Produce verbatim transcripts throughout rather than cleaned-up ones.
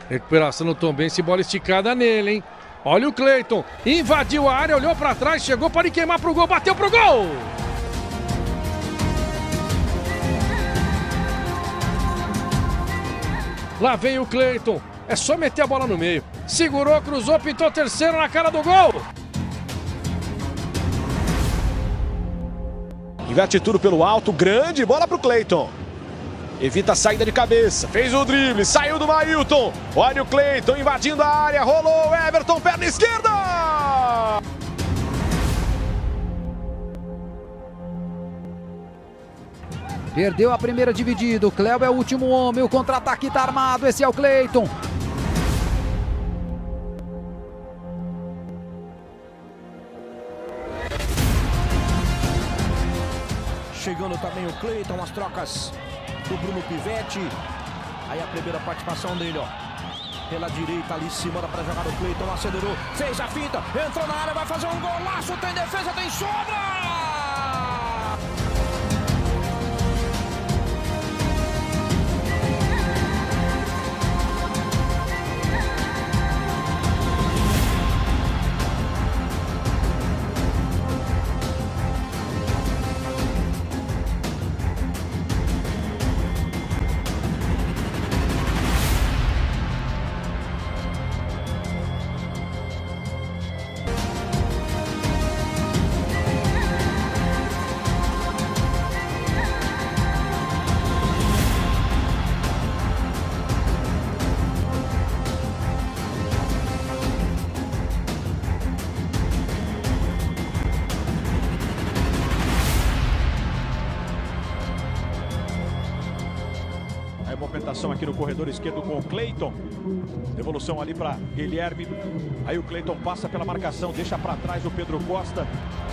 Recuperação no Tombense, bola esticada nele, hein? Olha o Cleiton, invadiu a área, olhou para trás, chegou para queimar pro gol, bateu pro gol! Lá vem o Cleiton, é só meter a bola no meio. Segurou, cruzou, pintou terceiro na cara do gol! Inverte tudo pelo alto, grande bola pro Cleiton. Evita a saída de cabeça, fez o drible, saiu do Mailton. Olha o Cleiton invadindo a área, rolou o Everton, perna esquerda! Perdeu a primeira dividida, o Cléo é o último homem, o contra-ataque tá armado, esse é o Cleiton. Chegando também o Cleiton, as trocas do Bruno Pivetti. Aí a primeira participação dele, ó. Pela direita ali, se manda para jogar o Cleiton, acelerou, fez a finta, entrou na área, vai fazer um golaço, tem defesa, tem sobra! A movimentação aqui no corredor esquerdo com o Cleiton. Devolução ali para Guilherme. Aí o Cleiton passa pela marcação, deixa para trás o Pedro Costa.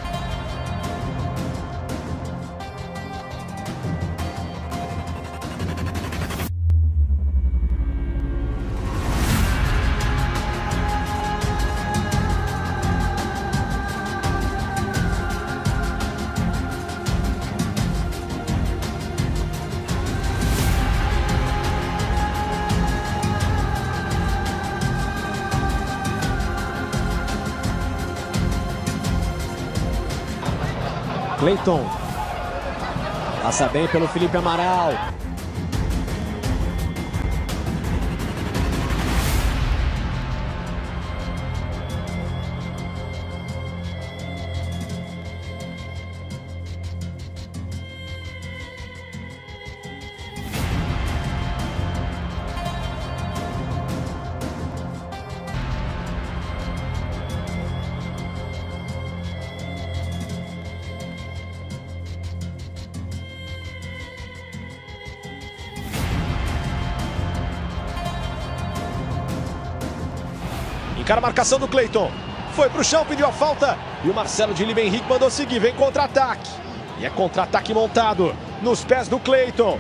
Cleiton passa bem pelo Felipe Amaral. Encara a marcação do Cleiton. Foi pro chão, pediu a falta. E o Marcelo de Lima Henrique mandou seguir. Vem contra-ataque. E é contra-ataque montado nos pés do Cleiton.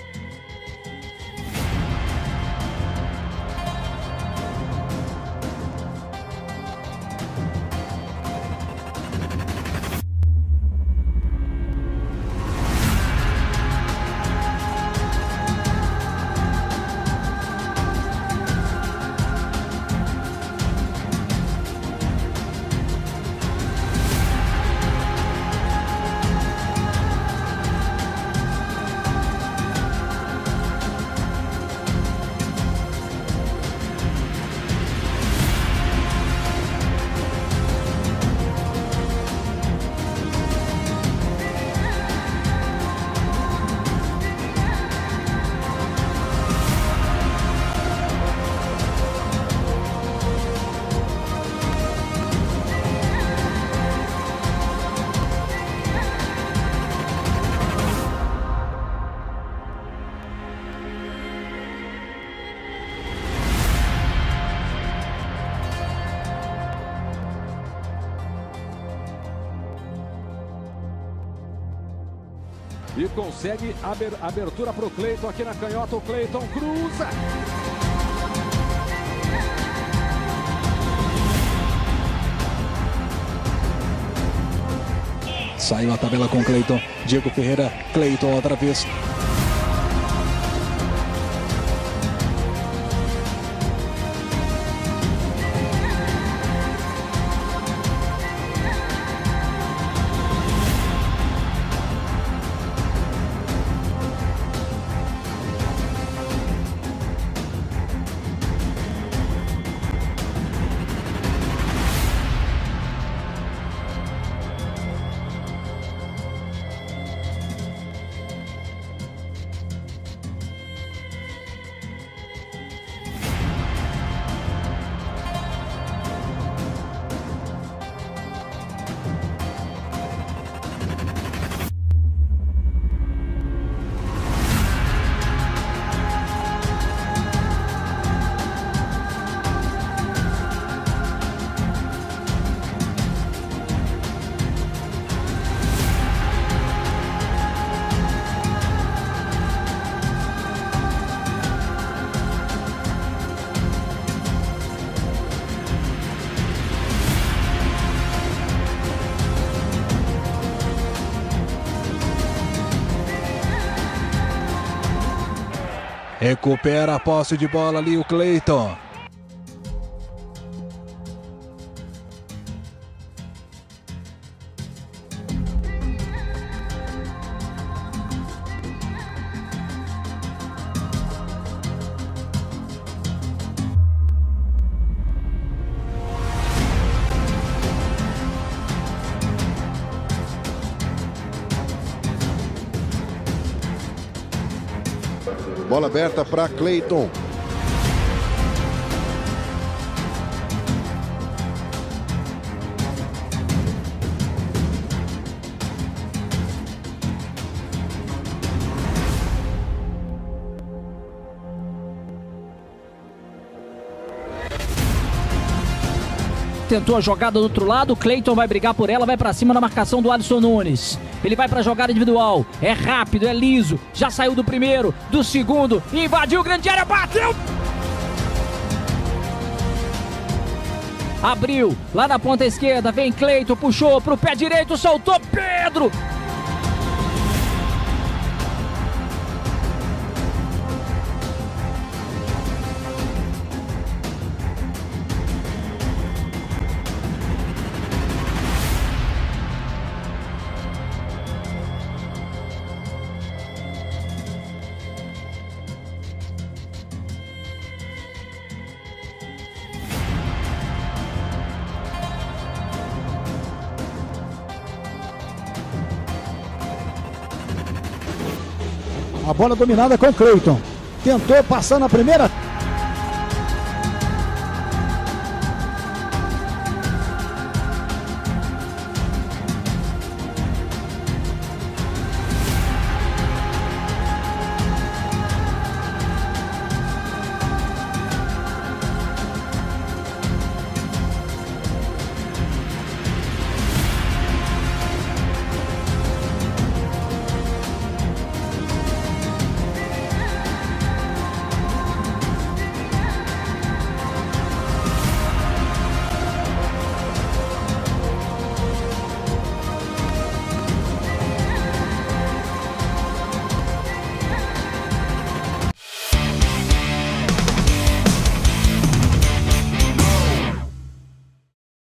E consegue abertura para o Cleiton aqui na canhota. O Cleiton cruza. Saiu a tabela com Cleiton. Diego Ferreira, Cleiton outra vez. Recupera a posse de bola ali o Cleiton. Bola aberta para Cleiton. Tentou a jogada do outro lado, o Cleiton vai brigar por ela, vai pra cima na marcação do Alisson Nunes. Ele vai pra jogada individual, é rápido, é liso, já saiu do primeiro, do segundo, invadiu grande área, bateu! Abriu, lá na ponta esquerda, vem Cleiton, puxou pro pé direito, soltou Pedro! A bola dominada com o Cleiton. Tentou passar na primeira